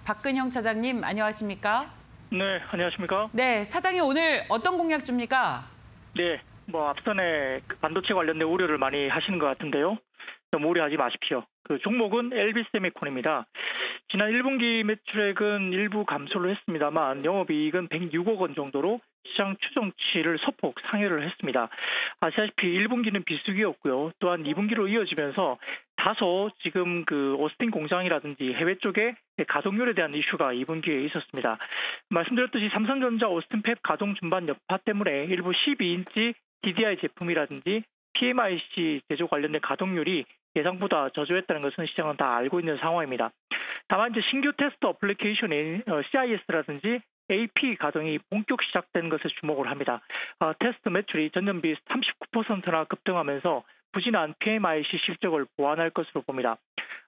박근형 차장님, 안녕하십니까? 네, 안녕하십니까? 네, 차장이 오늘 어떤 공약 줍니까? 네, 앞선에 반도체 관련된 우려를 많이 하시는 것 같은데요. 너무 우려하지 마십시오. 그 종목은 LB세미콘입니다. 지난 1분기 매출액은 일부 감소를 했습니다만 영업이익은 106억 원 정도로 시장 추정치를 소폭 상회를 했습니다. 아시다시피 1분기는 비수기였고요. 또한 2분기로 이어지면서 다소 지금 그 오스틴 공장이라든지 해외 쪽에 가동률에 대한 이슈가 2분기에 있었습니다. 말씀드렸듯이 삼성전자 오스틴 팹 가동 중반 여파 때문에 일부 12인치 DDI 제품이라든지 PMIC 제조 관련된 가동률이 예상보다 저조했다는 것은 시장은 다 알고 있는 상황입니다. 다만 이제 신규 테스트 어플리케이션인 CIS라든지 AP 가동이 본격 시작된 것에 주목을 합니다. 테스트 매출이 전년 비 39%나 급등하면서 부진한 PMIC 실적을 보완할 것으로 봅니다.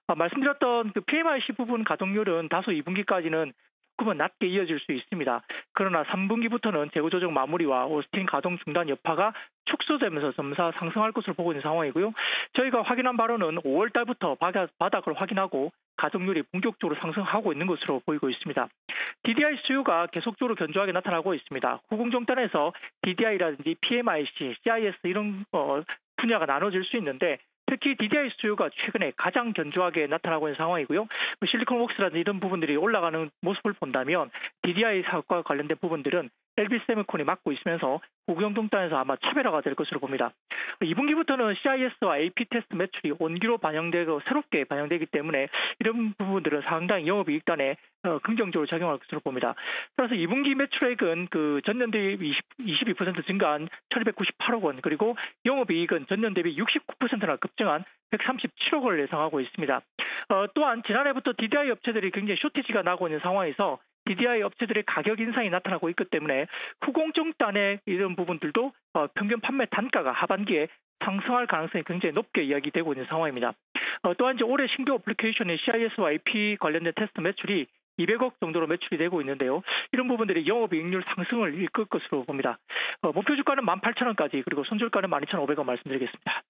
말씀드렸던 그 PMIC 부분 가동률은 다소 2분기까지는 조금은 낮게 이어질 수 있습니다. 그러나 3분기부터는 재고 조정 마무리와 오스틴 가동 중단 여파가 축소되면서 점차 상승할 것으로 보고 있는 상황이고요. 저희가 확인한 바로는 5월 달부터 바닥을 확인하고 가동률이 본격적으로 상승하고 있는 것으로 보이고 있습니다. DDI 수요가 계속적으로 견조하게 나타나고 있습니다. 후공정단에서 DDI라든지 PMIC, CIS 이런 분야가 나눠질 수 있는데 특히 DDI 수요가 최근에 가장 견조하게 나타나고 있는 상황이고요. 실리콘웍스라든지 이런 부분들이 올라가는 모습을 본다면 DDI 사업과 관련된 부분들은 LB세미콘이 맡고 있으면서 후공정단에서 아마 차별화가 될 것으로 봅니다. 2분기부터는 CIS와 AP 테스트 매출이 온기로 반영되고 새롭게 반영되기 때문에 이런 부분들은 상당히 영업이익단에 긍정적으로 작용할 것으로 봅니다. 따라서 2분기 매출액은 그 전년 대비 22% 증가한 1,298억 원 그리고 영업이익은 전년 대비 69%나 급증한 137억 원을 예상하고 있습니다. 또한 지난해부터 DDI 업체들이 굉장히 쇼티지가 나고 있는 상황에서 DDI 업체들의 가격 인상이 나타나고 있기 때문에 후공정단의 이런 부분들도 평균 판매 단가가 하반기에 상승할 가능성이 굉장히 높게 이야기되고 있는 상황입니다. 또한 이제 올해 신규 어플리케이션인 CIS와 AP 관련된 테스트 매출이 200억 정도로 매출이 되고 있는데요. 이런 부분들이 영업이익률 상승을 이끌 것으로 봅니다. 목표 주가는 18,000원까지 그리고 손절가는 12,500원 말씀드리겠습니다.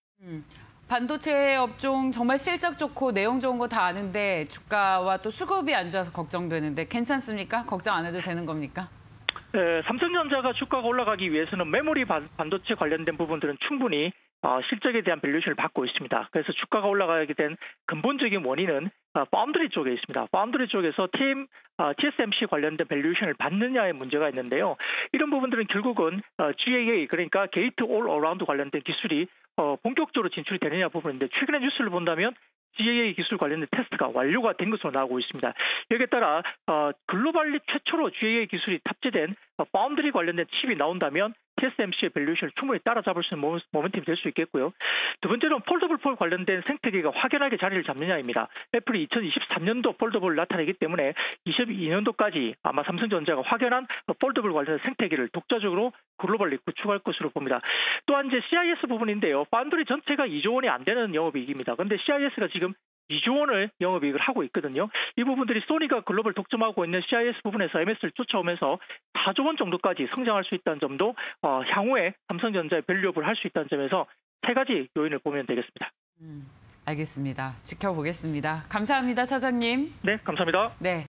반도체 업종 정말 실적 좋고 내용 좋은 거 다 아는데 주가와 또 수급이 안 좋아서 걱정되는데 괜찮습니까? 걱정 안 해도 되는 겁니까? 네, 삼성전자가 주가가 올라가기 위해서는 메모리 반도체 관련된 부분들은 충분히 실적에 대한 밸류에이션을 받고 있습니다. 그래서 주가가 올라가게 된 근본적인 원인은 파운드리 쪽에 있습니다. 파운드리 쪽에서 TSMC 관련된 밸류에이션을 받느냐의 문제가 있는데요. 이런 부분들은 결국은 GAA 그러니까 게이트 올 어라운드 관련된 기술이 본격적으로 진출이 되느냐 부분인데 최근의 뉴스를 본다면 GAA 기술 관련된 테스트가 완료가 된 것으로 나오고 있습니다. 여기에 따라 글로벌리 최초로 GAA 기술이 탑재된 파운드리 관련된 칩이 나온다면 TSMC의 밸류에이션을 충분히 따라잡을 수 있는 모멘텀이 될 수 있겠고요. 두 번째는 폴더블 폴 관련된 생태계가 확연하게 자리를 잡느냐입니다. 애플이 2023년도 폴더블을 나타내기 때문에 22년도까지 아마 삼성전자가 확연한 폴더블 관련된 생태계를 독자적으로 글로벌리 구축할 것으로 봅니다. 또한 이제 CIS 부분인데요. 파운드리 전체가 2조 원이 안 되는 영업이익입니다. 그런데 CIS가 지금 2조 원을 영업이익을 하고 있거든요. 이 부분들이 소니가 글로벌 독점하고 있는 CIS 부분에서 MS를 쫓아오면서 4조 원 정도까지 성장할 수 있다는 점도 향후에 삼성전자의 밸류업을 할 수 있다는 점에서 세 가지 요인을 보면 되겠습니다. 알겠습니다. 지켜보겠습니다. 감사합니다, 차장님. 네, 감사합니다. 네.